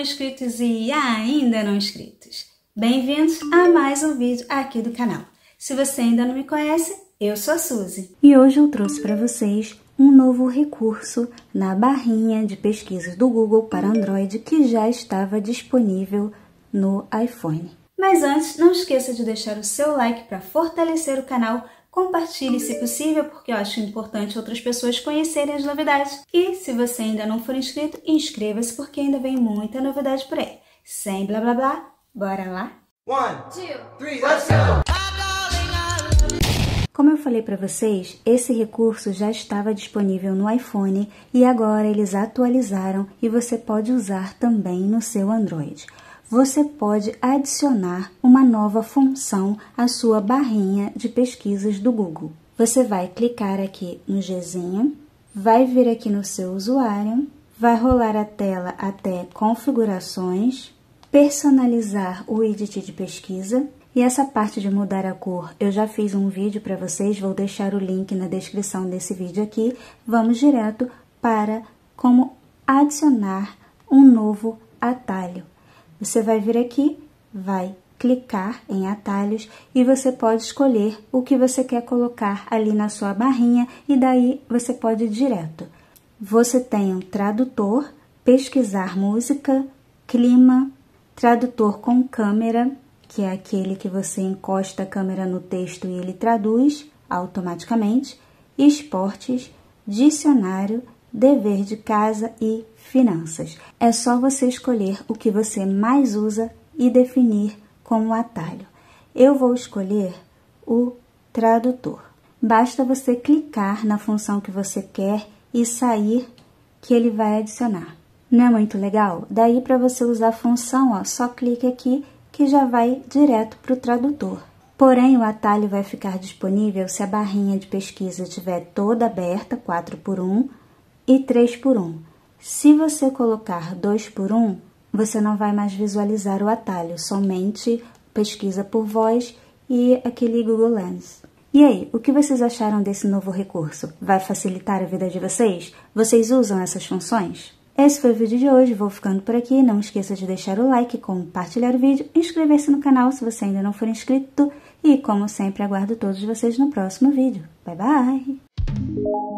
inscritos e ainda não inscritos. Bem-vindos a mais um vídeo aqui do canal. Se você ainda não me conhece, eu sou a Suzy. E hoje eu trouxe para vocês um novo recurso na barrinha de pesquisas do Google para Android que já estava disponível no iPhone. Mas antes, não esqueça de deixar o seu like para fortalecer o canal. Compartilhe se possível, porque eu acho importante outras pessoas conhecerem as novidades. E se você ainda não for inscrito, inscreva-se porque ainda vem muita novidade por aí. Sem blá blá blá, bora lá? 1, 2, 3, let's go! Como eu falei para vocês, esse recurso já estava disponível no iPhone e agora eles atualizaram e você pode usar também no seu Android. Você pode adicionar uma nova função à sua barrinha de pesquisas do Google. Você vai clicar aqui no Gzinho, vai vir aqui no seu usuário, vai rolar a tela até configurações, personalizar o widget de pesquisa. E essa parte de mudar a cor, eu já fiz um vídeo para vocês, vou deixar o link na descrição desse vídeo aqui. Vamos direto para como adicionar um novo atalho. Você vai vir aqui, vai clicar em atalhos e você pode escolher o que você quer colocar ali na sua barrinha e daí você pode ir direto. Você tem um tradutor, pesquisar música, clima, tradutor com câmera, que é aquele que você encosta a câmera no texto e ele traduz automaticamente, esportes, dicionário, dever de casa e finanças. É só você escolher o que você mais usa e definir como atalho. Eu vou escolher o tradutor. Basta você clicar na função que você quer e sair que ele vai adicionar. Não é muito legal? Daí para você usar a função, ó, só clique aqui que já vai direto para o tradutor. Porém, o atalho vai ficar disponível se a barrinha de pesquisa estiver toda aberta, 4x1 e 3x1. Se você colocar 2x1, você não vai mais visualizar o atalho, somente pesquisa por voz e aquele Google Lens. E aí, o que vocês acharam desse novo recurso? Vai facilitar a vida de vocês? Vocês usam essas funções? Esse foi o vídeo de hoje, vou ficando por aqui. Não esqueça de deixar o like, compartilhar o vídeo, inscrever-se no canal se você ainda não for inscrito. E, como sempre, aguardo todos vocês no próximo vídeo. Bye, bye!